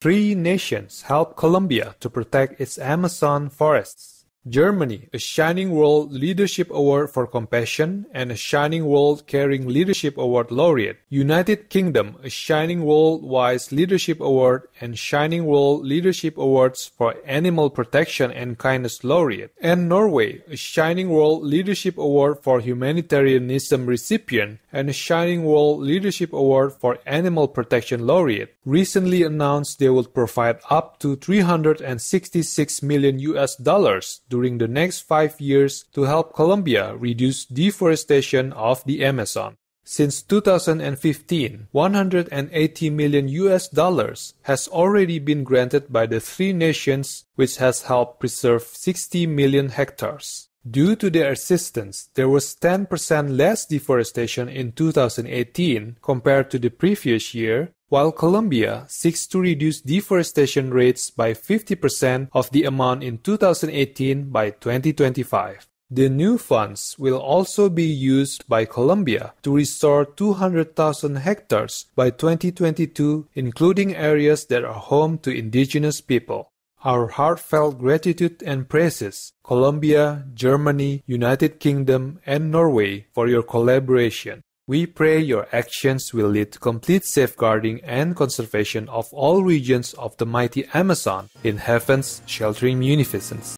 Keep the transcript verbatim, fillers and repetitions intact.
Three nations help Colombia to protect its Amazon forests. Germany, a Shining World Leadership Award for Compassion and a Shining World Caring Leadership Award laureate. United Kingdom, a Shining World Wise Leadership Award and Shining World Leadership Awards for Animal Protection and Kindness laureate. And Norway, a Shining World Leadership Award for Humanitarianism recipient and a Shining World Leadership Award for Animal Protection laureate, recently announced they would provide up to three hundred sixty-six million U S dollars during the next five years to help Colombia reduce deforestation of the Amazon. Since two thousand fifteen, one hundred eighty million U S dollars has already been granted by the three nations, which has helped preserve sixty million hectares. Due to their assistance, there was ten percent less deforestation in two thousand eighteen compared to the previous year, while Colombia seeks to reduce deforestation rates by fifty percent of the amount in two thousand eighteen by twenty twenty-five. The new funds will also be used by Colombia to restore two hundred thousand hectares by twenty twenty-two, including areas that are home to indigenous people. Our heartfelt gratitude and praises, Colombia, Germany, United Kingdom, and Norway, for your collaboration. We pray your actions will lead to complete safeguarding and conservation of all regions of the mighty Amazon in heaven's sheltering munificence.